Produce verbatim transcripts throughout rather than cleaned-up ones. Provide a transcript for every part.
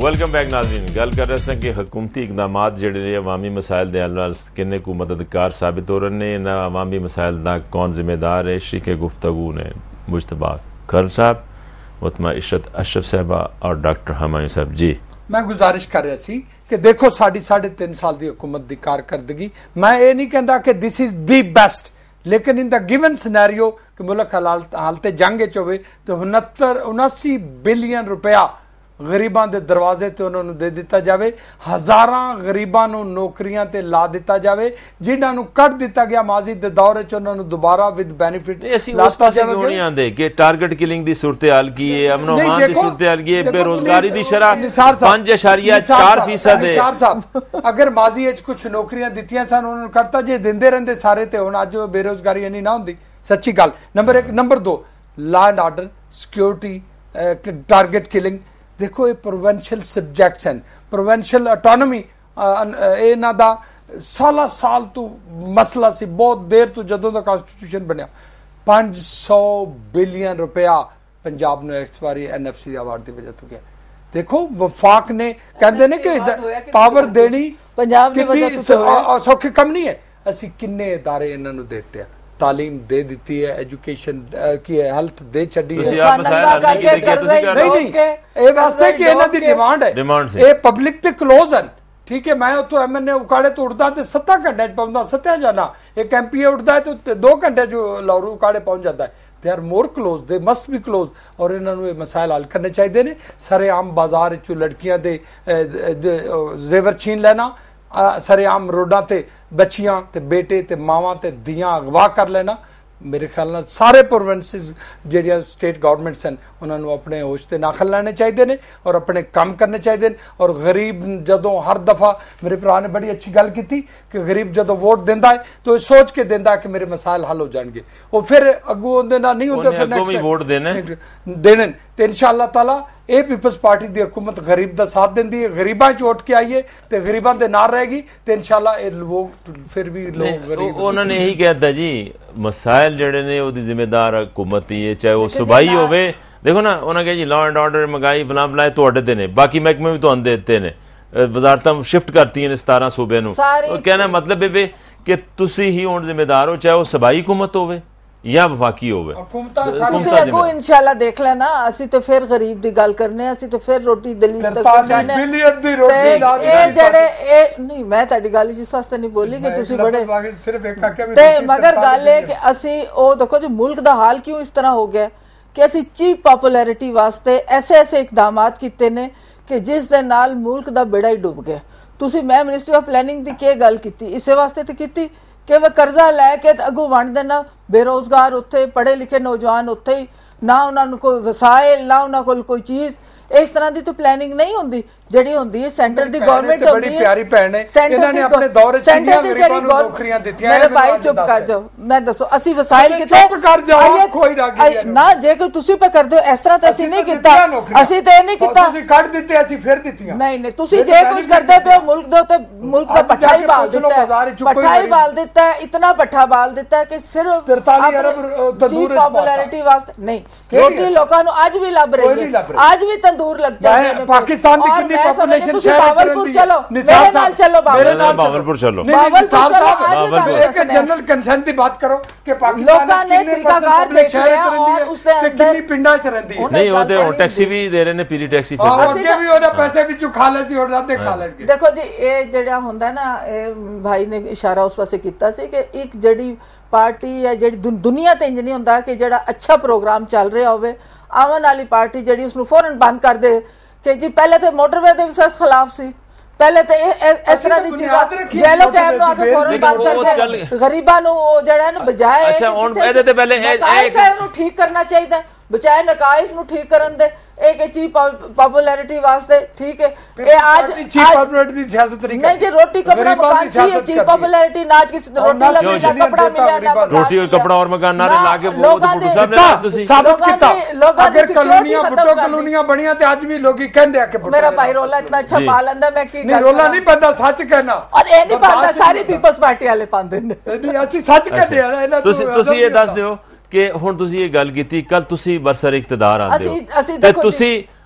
Welcome back ناظرین. گل کر رہے ہیں کہ حکومتی اقدامات جڑے نے عوامی مسائل دے حل نال کنے کو مددگار ثابت ہو رہے ہیں. نہ عوامی مسائل دا کون ذمہ دار ہے. شریک گفتگو نے مجتبیٰ خان صاحب, مطمع عشرت اشرف صاحبہ اور ڈاکٹر ہمایوں صاحب. جی میں گزارش کر رہا سی کہ دیکھو ساڑھی ساڑھے تین سال دی حکومت دی کارکردگی, میں یہ نہیں کہندا کہ دس از دی بیسٹ, لیکن ان دا گیون سینیریو کہ ملک حالت جنگ چوے تو انہتر اناسی بلین روپیہ غریباں دے دروازے تے انہوں نے دے دیتا جاوے, ہزاراں غریباں نو نوکریاں تے لا دیتا جاوے جنہاں نو کٹ دیتا گیا ماضی دے دور وچ انہوں نے دوبارہ ود بینیفٹ. ایسی اس پاسے کیوں نہیں آندے کہ ٹارگٹ کلنگ دی صورتحال کی ہے, امن و امان دی صورتحال کی ہے, بے روزگاری دی شرح پانچ اشاریہ چار فیصد ہے. نثار صاحب اگر ماضی وچ کچھ نوکریاں دتیاں سن انہوں نے کرتا جے دیندے رہندے سارے تے ہن اج بے روزگاری نہیں نہ ہوندی. سچی گل. نمبر ایک. نمبر دو, law and order security target killing. دیکھو یہ پروینشل سبجیکٹس ہیں, پروینشل اٹانومی انہاں دا سالہ سال تو مسئلہ سی, بہت دیر تو جدوں دا کانسٹیٹیوشن بنیا. پانچ سو بلین روپیہ پنجاب نے اس واری این ایف سی ایوارڈ دی وجہ تو گیا. دیکھو وفاق نے کہندے نے کہ پاور دینی پنجاب دی وجہ تو سوکھے کم نہیں ہے. اسی کنے ادارے انہاں نو دیتے ہیں, تعلیم دے دیتی ہے, ایجوکیشن کی ہے, ہیلتھ دے چڈی ہے. نہیں نہیں اے واسطے کہ انہاں دی ڈیمانڈ ہے, اے پبلک تے کلوز ہیں. ٹھیک ہے, میں تو ایم این اے اکاڑے تو اٹھدا تے ستاں گھنٹے پہنچدا, ستیاں جانا. ایک ایم پی اے اٹھدا ہے تو دو گھنٹے جو لاہور اکاڑے پہنچ جاتا ہے. They are more close, they must be close. اور انہاں نو یہ مسائل حل کرنے چاہیے نے. سارے عام بازار وچ لڑکیاں دے زیور چھین لینا, سارے عام روڈاں تے بچیاں تے بیٹے تے ماواں تے دیاں اغوا کر لینا. میرے خیال نال سارے پروونسز جہاں سٹیٹ گورنمنٹس ہیں انہوں نے اپنے ہوش تے ناخل لینے چاہیے نے اور اپنے کام کرنے چاہیے. اور غریب جدوں ہر دفعہ میرے بھرا نے بڑی اچھی گل کی کہ غریب جدوں ووٹ دیندا ہے تو یہ سوچ کے دیندا ہے کہ میرے مسائل حل ہو جان گے. وہ پھر اگوں ہوندے نہ نہیں ہوندے, پھر نیکسٹ ووٹ دینے دینے تے انشاءاللہ تعالی اے پیپلز پارٹی دی حکومت غریب دا ساتھ دیندی ہے. غریباں چ ووٹ کے آئیے تے غریباں دے نال رہے گی تے انشاءاللہ اے لوگ پھر بھی لوگ غریب. انہوں نے یہی کہتا جی مسائل جڑے نے وہ دی ذمہ دار حکومت ہی ہے, چاہے وہ صوبائی ہوئے. دیکھو نا انہوں نے کہا جی لا اینڈ آرڈر مہنگائی فلاں فلاں تو اڈے دینے, باقی محکمے بھی تو اندے دیتے نے, وزارتاں شفٹ کرتی ہیں ستارہ صوبے نو. کہنا مطلب ہے کہ تسی ہی ہون ذمہ دار ہو, چاہے وہ صوبائی حکومت ہوئے یا وفاقی ہوئے. تسی اگو انشاءاللہ دیکھ لینا, اسی تو پھر غریب دی گل کرنے, اسی تو پھر روٹی دلی تک پہنچانے. اے جڑے اے نہیں, میں تہاڈی گل جس واسطے نہیں بولی کہ تسی بڑے تے, مگر گل ہے کہ اسی او دیکھو جو ملک دا حال کیوں اس طرح ہو گیا کہ اسی چیپ پاپولیرٹی واسطے ایسے ایسے اقدامات کیتے نے کہ جس دے نال ملک دا بیڑا ہی ڈوب گیا. تسی میں منسٹری آف پلاننگ دی کی گل کیتی, اسے واسطے تے کیتی کہ وہ قرضہ لے کے اگوں ونڈ دینا, بے روزگار اتھے, پڑھے لکھے نوجوان اتھے ہی, نہ انہوں نے کوئی وسائل, نہ انہوں کو کوئی چیز. اس طرح دی تو پلاننگ نہیں ہوندی جڑی ہوندی ہے سینٹر دی گورنمنٹ ہوندی ہے. بڑی پیاری بہن ہے, انہوں نے اپنے دور وچ کتنی غریباں نوں نوکریاں دتیاں. میرے بھائی چپ کر جاؤ, میں دسو اسی وسائل کتے چپ کر جاؤ, کوئی ڈاگی نہ جے کوئی تسی پہ کر دیو اس طرح تے اسی نہیں کیتا, اسی تے نہیں کیتا. تسی کٹ دتے, اسی پھر دتیاں. نہیں نہیں, تسی جے کچھ کردے پے ملک دے تے ملک دا پٹھا ہی بال دیتا ہے, پٹھا ہی بال دیتا ہے, اتنا پٹھا بال دیتا ہے کہ صرف ترتالیس ارب تندور پاپولیرٹی واسطے نہیں. روٹی لوکاں نوں اج بھی لب رہی ہے, اج بھی تندور لگ جاندے نے. پاکستان دی کتنی پاپولیشن باولپور چلو, میرے نال چلو, باولپور چلو, نثار صاحب ایک جنرل کنسنٹ دی بات کرو کہ پاکستان نے طریقہ کار دیکھ لیا اور اس دے اندر کتنی پنڈاں چ رہندی ہے. نہیں وہ تے ٹیکسی بھی دے رہے نے, پیری ٹیکسی پھر اگے بھی انہاں پیسے وچوں کھا لے سی اور راتیں کھا لیں گے. دیکھو جی اے جڑا ہوندا ہے نا, اے بھائی نے اشارہ اس پاسے کیتا سی کہ ایک جڑی پارٹی یا جڑی دنیا تے انج نہیں ہوندا کہ جڑا اچھا پروگرام چل رہا ہوے, آون والی پارٹی جڑی اس نو فوراً بند کر دے کہ جی پہلے تے موٹر وے دے سخت خلاف سی, پہلے تے اس طرح دی چیزاں یلو کیب نو آگے فوراً بند کر دے, غریباں نو جڑا ہے نا بجائے اچھا ہن اے تے پہلے ایک نو ٹھیک کرنا چاہیے, بچائے نقائص نو ٹھیک کرن دے. ایک چیپ پاپولیرٹی واسطے ٹھیک ہے, اے آج چیپ پاپولیرٹی دی سیاست طریقہ نہیں جی, روٹی کپڑا مکان کی چیپ پاپولیرٹی, ناج کسی روٹی لگی نہ کپڑا ملیا نہ مکان, روٹی اور کپڑا اور مکان نہ لا کے وہ بھٹو صاحب نے تسی ثابت کیتا. اگر کالونیاں بھٹو کالونیاں بنیاں تے اج بھی لوگ کہندے آ کہ میرا بھائی رولا اتنا اچھا پا لیندا, میں کی نہیں رولا نہیں بندا, سچ کہنا. اور اے نہیں پاندا ساری پیپلز پارٹی والے پاندے نے, نہیں اسی سچ کہندے ہیں. تسی تسی یہ دس دیو کہ ہن تسی یہ گل کیتی, کل تسی برسر اقتدار آندے ہو تے تسی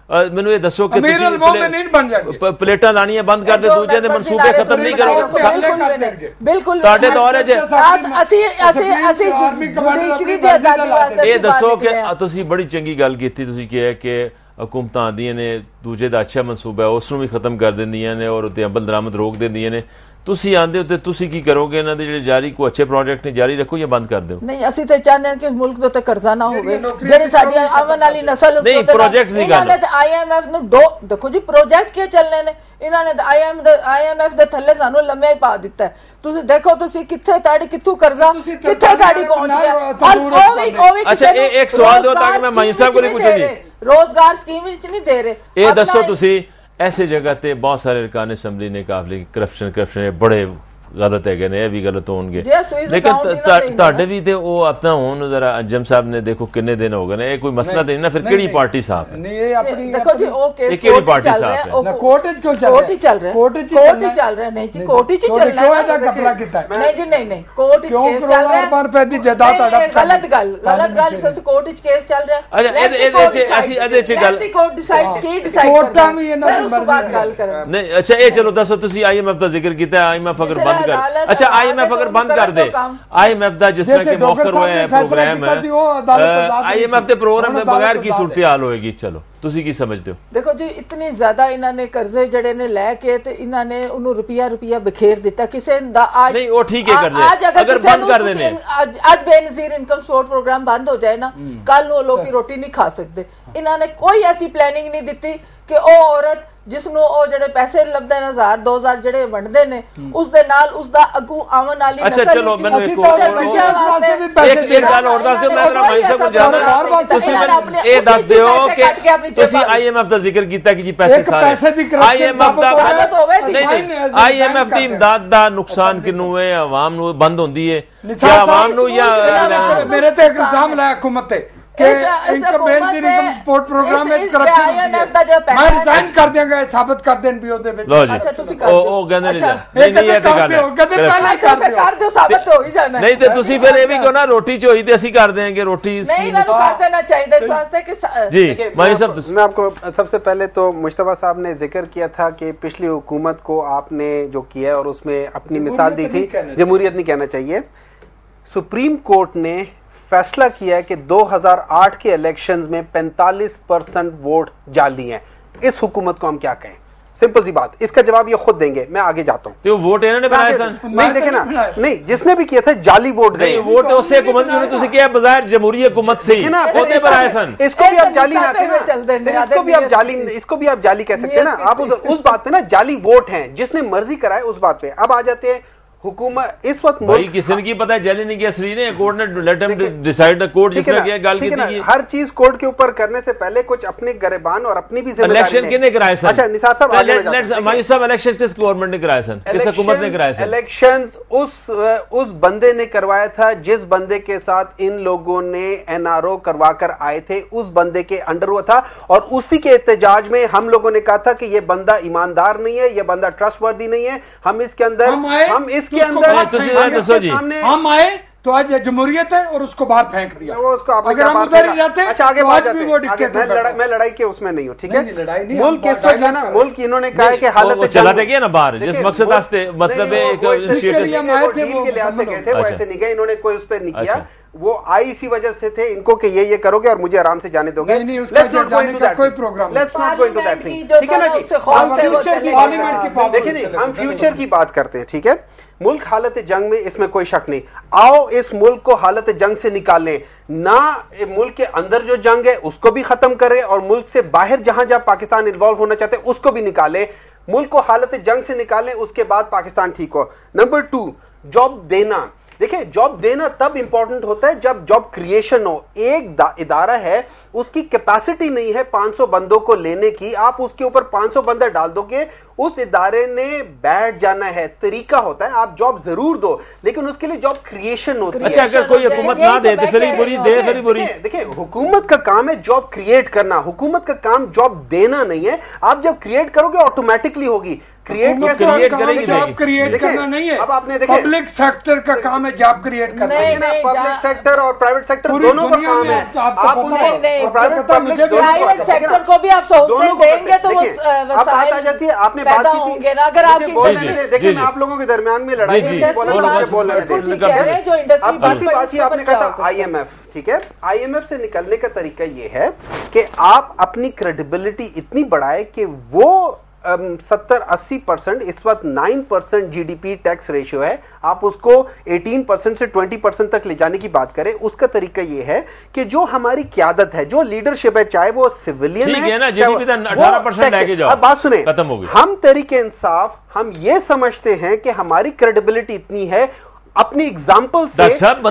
ਮੈਨੂੰ ਇਹ ਦੱਸੋ ਕਿ ਅਮੀਰ ਅਲ-ਮੋਮਿਨੀਨ ਬਣ ਜਾਣਗੇ, ਪਲੇਟਾਂ ਲਾਣੀਆਂ ਬੰਦ ਕਰ ਦੇ, ਦੂਜੇ ਦੇ ਮਨਸੂਬੇ ਖਤਮ ਨਹੀਂ ਕਰੋਗੇ। ਬਿਲਕੁਲ ਤੁਹਾਡੇ ਦੌਰ 'ਚ ਅਸੀਂ ਅਸੀਂ ਅਸੀਂ ਜੁਡੀਸ਼ਰੀ ਦੀ ਆਜ਼ਾਦੀ ਵਾਸਤੇ ਇਹ ਦੱਸੋ ਕਿ ਤੁਸੀਂ ਬੜੀ ਚੰਗੀ ਗੱਲ ਕੀਤੀ, ਤੁਸੀਂ ਕਿਹਾ ਕਿ ਹੁਕੂਮਤਾਂ ਆਉਂਦੀਆਂ ਨੇ ਦੂਜੇ ਦਾ ਅੱਛਾ ਮਨਸੂਬਾ ਹੈ ਉਸ ਨੂੰ ਵੀ ਖਤਮ ਕਰ ਦਿੰਦੀਆਂ ਨੇ ਔਰ ਉੱਤੇ ਅਮਲ ਦਰਾਮਦ ਰੋਕ ਦਿੰਦੀਆਂ ਨੇ, ਤੁਸੀਂ ਆਂਦੇ ਹੋ ਤੇ ਤੁਸੀਂ ਕੀ ਕਰੋਗੇ? ਇਹਨਾਂ ਦੇ ਜਿਹੜੇ ਜਾਰੀ ਕੋਈ ਅੱਛੇ ਪ੍ਰੋਜੈਕਟ ਨੇ ਜਾਰੀ ਰੱਖੋ ਜਾਂ ਬੰਦ ਕਰ ਦਿਓ? ਨਹੀਂ, ਅਸੀਂ ਤੇ ਚਾਹੁੰਦੇ ਹਾਂ ਕਿ ਮੁਲਕ ਦੇ ਉੱਤੇ ਕਰਜ਼ਾ ਨਾ ਹੋਵੇ, ਜਿਹੜੀ ਸਾਡੀ ਆਉਣ ਵਾਲੀ ਨਸਲ ਉਸ ਨਹੀਂ ਪ੍ਰੋਜੈਕਟਸ ਦੀ ਗੱਲ ਇਹਨਾਂ ਨੇ ਤੇ ਆਈਐਮਐਫ ਨੂੰ ਦੋ ਦੇਖੋ ਜੀ ਪ੍ਰੋਜੈਕਟ ਕੀ ਚੱਲਨੇ ਨੇ, ਇਹਨਾਂ ਨੇ ਆਈਐਮ ਦੇ ਆਈਐਮਐਫ ਦੇ ਥੱਲੇ ਸਾਨੂੰ ਲੰਮਿਆ ਹੀ ਪਾ ਦਿੱਤਾ ਹੈ। ਤੁਸੀਂ ਦੇਖੋ ਤੁਸੀਂ ਕਿੱਥੇ ਤੁਹਾਡੀ ਕਿੱਥੋਂ ਕਰਜ਼ਾ ਕਿੱਥੇ ਗਾੜੀ ਪਹੁੰਚ ਗਿਆ। ਉਹ ਵੀ ਉਹ ਵੀ ਅੱਛਾ ਇਹ ਇੱਕ ਸਵਾਲ ਦਿਓ ਤਾਂ ਕਿ ਮੈਂ ਮਾਈ ਸਾਹਿਬ ਕੋਲ ਪੁੱਛਾਂ ਜੀ, ਰੋਜ਼ਗਾਰ ਸਕੀਮ ਵਿੱਚ ਨਹੀਂ ਦੇ ਰਹੇ। ਇਹ ਦੱਸੋ ਤੁਸੀਂ ایسے جگہ تے بہت سارے ارکان اسمبلی نے کہا کرپشن کرپشن بڑے غلط ہے گئے یہ بھی غلط ہون گے، لیکن تاڑے بھی تے وہ اپنا ہون ذرا انجم صاحب نے دیکھو کنے دن ہو گئے، یہ کوئی مسئلہ نہیں نا، پھر کیڑی پارٹی صاحب ہے؟ دیکھو جی وہ کیس کیڑی پارٹی صاحب ہے؟ کورٹ وچ کیوں چل رہا ہے؟ کورٹ ہی چل رہا ہے، کورٹ ہی چل رہا ہے۔ نہیں جی کورٹ ہی چل رہا ہے، کیوں ایڈا کپڑا کیتا ہے؟ نہیں جی نہیں نہیں کورٹ وچ کیس چل رہا ہے، پر پیدی جائیداد تہاڈا غلط گل غلط گل سس کورٹ وچ کیس چل رہا ہے۔ اچھا اے اے اسی ادے چ گل کورٹ ڈیسائیڈ کی ڈیسائیڈ کورٹاں بھی انہاں دی مرضی گل کرن نہیں۔ اچھا اے چلو دسو تسی آئی ایم ایف دا ذکر کیتا ہے، آئی ایم ایف اگر بند کر، اچھا آئی ایم ایف اگر بند کر دے، آئی ایم ایف دا جس طرح کے موخر ہوئے ہیں پروگرام ہے، آئی ایم ایف دے پروگرام دے بغیر کی صورتحال ہوئے گی؟ چلو تسی کی سمجھتے ہو؟ دیکھو جی اتنی زیادہ انہوں نے قرضے جڑے نے لے کے تے انہوں نے انہوں روپیہ روپیہ بکھیر دیتا کسے دا آج نہیں وہ ٹھیک ہے قرضے اگر بند کر دینے، آج بے نظیر انکم سپورٹ پروگرام بند ہو جائے نا، کل وہ لوگ کی روٹی نہیں کھا سکتے۔ انہوں نے کوئی ایسی پلاننگ نہیں دیتی کہ او عورت جس نو او جڑے پیسے لبدے ہیں ہزار دو ہزار جڑے وندے نے اس دے نال اس دا اگوں آون والی نسل اچھا چلو میں ایک ایک گل اور دس دیو، میں ذرا مائی صاحب کو جانا تسی میں اے دس دیو کہ تسی آئی ایم ایف دا ذکر کیتا کہ جی پیسے سارے آئی ایم ایف دا نہیں آئی ایم ایف دی امداد دا نقصان کنوں ہے عوام نو بند ہوندی ہے یا عوام نو یا میرے تے ایک الزام لایا حکومت تے کہ انکم سپورٹ پروگرام وچ کرپشن ہوندی ہے، میں ریزائن کر دیاں گا ثابت کر دین بھی اودے وچ۔ لو جی او او کہندے نہیں نہیں یہ تے گل ہے کدے پہلے کر دیو ثابت ہو ہی جانا نہیں تے تسی پھر اے وی کہو نا روٹی چوئی تے اسی کر دیں گے روٹی نہیں انہاں نوں کر دینا چاہیے اس واسطے کہ جی مائی صاحب میں آپ کو سب سے پہلے تو مجتبیٰ صاحب نے ذکر کیا تھا کہ پچھلی حکومت کو آپ نے جو کیا اور اس میں اپنی مثال دی تھی، جمہوریت نہیں کہنا چاہیے۔ سپریم کورٹ نے فیصلہ کیا ہے کہ دو ہزار آٹھ کے الیکشنز میں پینتالیس پرسنٹ ووٹ جعلی ہیں، اس حکومت کو ہم کیا کہیں؟ سمپل سی بات، اس کا جواب یہ خود دیں گے، میں آگے جاتا ہوں۔ تو ووٹ انہوں نے بنائے سن نہیں دیکھیں نا، نہیں جس نے بھی کیا تھا جعلی ووٹ دیں، ووٹ اسے حکومت نے تسی کیا بظاہر جمہوری حکومت سے ہوتے بنائے سن، اس کو بھی آپ جعلی نہ کہیں، اس کو بھی آپ جعلی اس کو بھی آپ جعلی کہہ سکتے ہیں نا، آپ اس بات پہ نا جعلی ووٹ ہیں جس نے مرضی کرائے اس بات پہ۔ اب آ جاتے ہیں حکومت اس وقت بھائی کسی نے کی پتہ ہے جیلی نہیں کیا سری نے کورٹ نے لیٹ ہم ڈیسائیڈ کورٹ جس نے کیا گال کی تھی، ہر چیز کورٹ کے اوپر کرنے سے پہلے کچھ اپنے گریبان اور اپنی بھی ذمہ داری الیکشن کنے کرائے سن؟ اچھا نثار صاحب آگے میں جاتا ہوں، مائی صاحب الیکشن کس گورنمنٹ نے کرائے سن؟ کس حکومت نے کرائے سن؟ الیکشنز اس اس بندے نے کروایا تھا جس بندے کے ساتھ ان لوگوں نے این آر او کروا کر آئے تھے، اس بندے کے انڈر ہوا تھا، اور اسی کے احتجاج میں ہم لوگوں نے کہا تھا کہ یہ بندہ ایماندار نہیں ہے، یہ بندہ ٹرسٹ وردی نہیں ہے، ہم اس کے اندر ہم اس کے اندر ہم آئے تو آج جمہوریت ہے اور اس کو باہر پھینک دیا، اگر ہم ادھر ہی رہتے تو آج بھی وہ ڈکٹیٹر۔ میں لڑائی کے اس میں نہیں ہوں، ٹھیک ہے، ملک اس وقت ہے نا، ملک انہوں نے کہا ہے کہ حالت چلا دے گیا نا باہر جس مقصد واسطے مطلب ایک ڈیل کے لحاظ سے گئے تھے، وہ ایسے نہیں گئے، انہوں نے کوئی اس پہ نہیں کیا، وہ آئی اسی وجہ سے تھے ان کو کہ یہ یہ کرو گے اور مجھے آرام سے جانے دو گے، کوئی پروگرام دیکھیں نہیں، ہم فیوچر کی بات کرتے ہیں، ٹھیک ہے، ملک حالت جنگ میں اس میں کوئی شک نہیں، آؤ اس ملک کو حالت جنگ سے نکالیں، نہ ملک کے اندر جو جنگ ہے اس کو بھی ختم کریں اور ملک سے باہر جہاں جہاں پاکستان انوالو ہونا چاہتے ہیں اس کو بھی نکالیں، ملک کو حالت جنگ سے نکالیں، اس کے بعد پاکستان ٹھیک ہو۔ نمبر ٹو، جاب دینا، دیکھیں جاب دینا تب امپورٹنٹ ہوتا ہے جب جاب کریشن ہو۔ ایک ادارہ ہے اس کی کیپیسٹی نہیں ہے پانچ سو بندوں کو لینے کی، آپ اس کے اوپر پانچ سو بندے ڈال دو گے، اس ادارے نے بیٹھ جانا ہے، طریقہ ہوتا ہے آپ جاب ضرور دو لیکن اس کے لیے جاب کریشن ہوتی ہے۔ اچھا اگر کوئی حکومت نہ دے تو پھر بری دے پھر بری، دیکھیں حکومت کا کام ہے جاب کریٹ کرنا، حکومت کا کام جاب دینا نہیں ہے، آپ جب کریٹ کرو گے آٹومیٹکلی ہوگی، کریٹ کرے گی, جاب کریٹ کرنا نہیں ہے. اب آپ نے دیکھا پبلک سیکٹر کا کام ہے جاب کریٹ کرنا. پبلک سیکٹر اور پرائیویٹ سیکٹر دونوں کا کام ہے. پرائیویٹ سیکٹر کو بھی آپ سہولتیں دیں گے تو وسائل آ جاتی ہے. آپ نے بات کی تھی اگر آپ دیکھیں میں آپ لوگوں کے درمیان میں لڑائی بول رہے تھے. جو انڈسٹری بات آپ نے کہا تھا آئی ایم ایف, ٹھیک ہے, آئی ایم ایف سے نکلنے کا طریقہ یہ ہے کہ آپ اپنی کریڈیبلٹی اتنی بڑھائے کہ وہ ستر اسی پرسنٹ اس وقت nine percent G D P tax ratio ہے, آپ اس کو ایٹین پرسنٹ سے ٹوینٹی پرسنٹ تک لے جانے کی بات کریں. اس کا طریقہ یہ ہے کہ جو ہماری قیادت ہے, جو لیڈرشپ ہے, چاہے وہ سویلین ہے, اب بات سنیں, ہم تحریک انصاف ہم یہ سمجھتے ہیں کہ ہماری کریڈیبلٹی اتنی ہے اپنی ایگزامپل سے.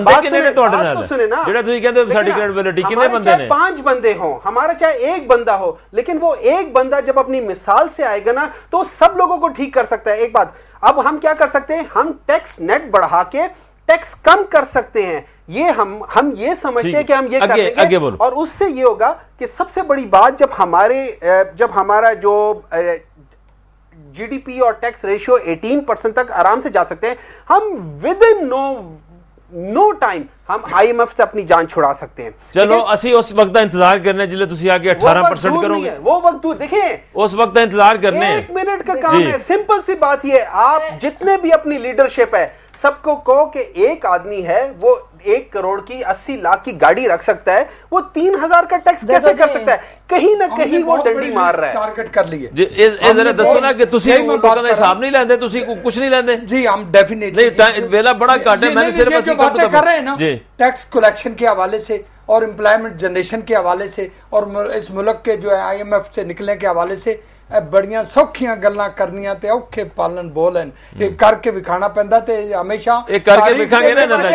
پانچ بندے ہوں, ہمارا چاہے ایک بندہ ہو, لیکن وہ ایک بندہ جب اپنی مثال سے آئے گا نا تو سب لوگوں کو ٹھیک کر سکتا ہے. ایک بات, اب ہم کیا کر سکتے ہیں, ہم ٹیکس نیٹ بڑھا کے ٹیکس کم کر سکتے ہیں. یہ ہم ہم یہ سمجھتے ہیں کہ ہم یہ کر لیں گے, اور اس سے یہ ہوگا کہ سب سے بڑی بات, جب ہمارے جب ہمارا جو جی ڈی پی اور ٹیکس ریشیو ایٹین پرسنٹ تک آرام سے جا سکتے ہیں, ہم with in no no time ہم آئی ایم ایف سے اپنی جان چھڑا سکتے ہیں. چلو اسی اس وقت انتظار کرنے جلے تسی آگے اٹھارہ پرسنٹ کرو گے, وہ وقت دور. دیکھیں اس وقت انتظار کرنے, ایک منٹ کا کام ہے, سمپل سی بات یہ, آپ جتنے بھی اپنی لیڈرشپ ہے سب کو کہو کہ ایک آدمی ہے وہ ایک کروڑ کی اسی لاکھ کی گاڑی رکھ سکتا ہے, وہ تین ہزار کا ٹیکس کیسے کر سکتا ہے؟ کہیں نہ کہیں وہ ڈنڈی مار رہا ہے. ٹارگٹ کر لیے جی اے ذرا دسو نا کہ تسی لوکاں دا حساب نہیں لیندے, تسی کچھ نہیں لیندے. جی ہم ڈیفینیٹلی نہیں, ویلا بڑا کٹ ہے, میں نے صرف اسی باتیں کر رہے ہیں نا ٹیکس کلیکشن کے حوالے سے اور امپلائمنٹ جنریشن کے حوالے سے اور اس ملک کے جو ہے آئی ایم ایف سے نکلنے کے حوالے سے بڑیاں سوکھیاں گلاں کرنیاں تے اوکھے پالن بولن یہ کر کے وکھانا پیندا تے ہمیشہ ایک کر کے وکھا گے نا نظر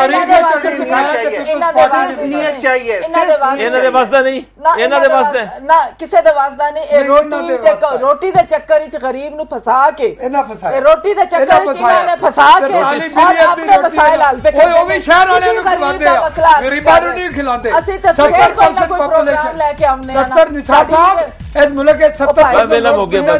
چاہیے انہاں دے واسطے نہیں, انہاں دے واسطے نہ کسے دے واسطے نہیں. اے روٹی تے روٹی دے چکر وچ غریب نو پھسا کے, انہاں پھسایا اے روٹی دے چکر وچ انہاں نے پھسا کے اور اپنے مسائل حل پہ اوے او بھی شہر والے نو کھلاندے غریباں نو نہیں کھلاندے. اسی تے ستر پرسنٹ پاپولیشن لے کے ہم نے ستر نثار صاحب اس ملک کے ستر ویلا ہو گیا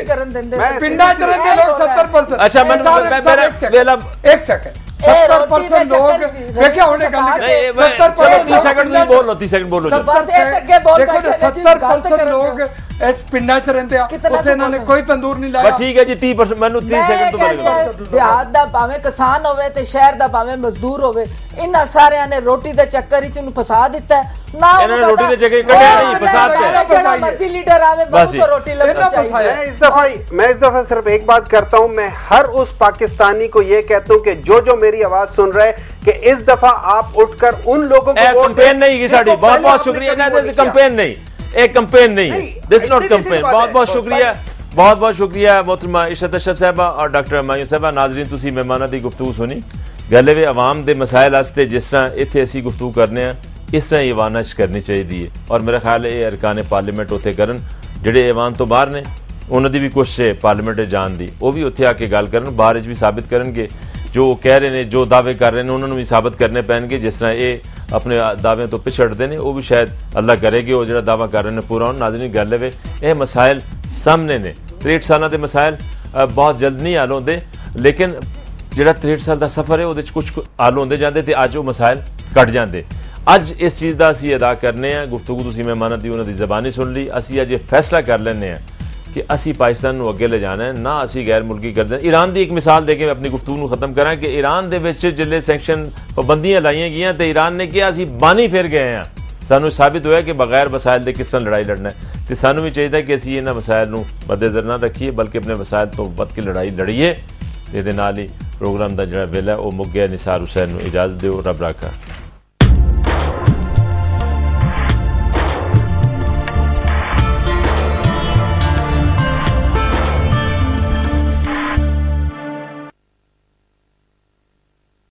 پنڈا چ رہندے لوگ ستر پرسنٹ. اچھا میں میرا ویلا ایک سیکنڈ ستر پرسنٹ لوگ دیکھیں ہونے گل ستر پرسنٹ سیکنڈ نہیں بولو, تیس سیکنڈ بولو. دیکھو نا ستر پرسنٹ لوگ اس پنڈا چ رہندے ہیں, اس انہوں نے کوئی تندور نہیں لایا. ٹھیک ہے جی تیس پرسنٹ مینوں تیس سیکنڈ تو بولے. دیہات دا بھاویں کسان ہوے تے شہر دا بھاویں مزدور ہوے, انہاں سارے نے روٹی دے چکر وچ انہوں پھسا دیتا ہے. نہ انہوں نے روٹی دے چکر کٹیا نہیں, پھساتے ہیں. جڑا مرضی لیڈر آوے بہت کو روٹی لگنا چاہیے. میں اس دفعہ میں اس دفعہ صرف ایک بات کرتا ہوں, میں ہر اس پاکستانی کو یہ کہتا ہوں کہ جو جو میری آواز سن رہے کہ اس دفعہ آپ اٹھ کر ان لوگوں کو ووٹ کمپین نہیں کی ساڈی, بہت بہت شکریہ. نہیں کمپین نہیں, ایک کمپین نہیں, دس ناٹ کمپین. بہت بہت شکریہ, بہت بہت شکریہ محترمہ عشرت اشرف صاحبہ اور ڈاکٹر ہمایوں صاحبہ. ناظرین تسی مہماناں دی گفتگو سنی, گلے وے عوام دے مسائل واسطے جس طرح ایتھے اسی گفتگو کرنے ہیں اس طرح ایوان وچ کرنی چاہیے, اور میرا خیال ہے ارکان پارلیمنٹ اوتھے کرن جڑے ایوان تو باہر نے, انہاں دی بھی کوشش ہے پارلیمنٹ جان دی, وہ بھی اوتھے آ کے گل کرن, باہر وچ بھی ثابت کرن گے جو کہہ رہے ہیں, جو دعوے کر رہے ہیں انہوں نے بھی ثابت کرنے پین گے. جس طرح یہ اپنے دعوے تو پچھڑتے ہیں, وہ بھی شاید اللہ کرے گی وہ جڑا دعویٰ کر رہے ہیں پورا ہوں. ناظرین گل ہے یہ مسائل سامنے نے, تریٹ سالہ دے مسائل بہت جلد نہیں حل ہوندے, لیکن جڑا تریٹ سال دا سفر ہے وہ کچھ حل ہوندے جاندے تے اج وہ مسائل کٹ جاندے. اج اس چیز دا اسی ادا کرنے ہیں, گفتگو تسی مہماناں دی انہاں دی زبانی سن لی. اسی اج یہ فیصلہ کر لینے ہیں کہ اسی پاکستان نو اگے لے جانا ہے, نہ اسی غیر ملکی کر دیں. ایران دی ایک مثال دے کے میں اپنی گفتگو نو ختم کراں کہ ایران دے وچ جلے سینکشن پابندیاں لائیاں گئیاں تے ایران نے کہا اسی بانی پھر گئے ہیں, سانو ثابت ہوا کہ بغیر وسائل دے کس طرح لڑائی لڑنا ہے. تے سانو بھی چاہیے کہ اسی انہاں وسائل نو مد نظر نہ رکھیے بلکہ اپنے وسائل تو ود کے لڑائی لڑیے. تے دے نال ہی پروگرام دا جڑا ویلا او مک گیا. نثار حسین نو اجازت دیو, رب راکھا.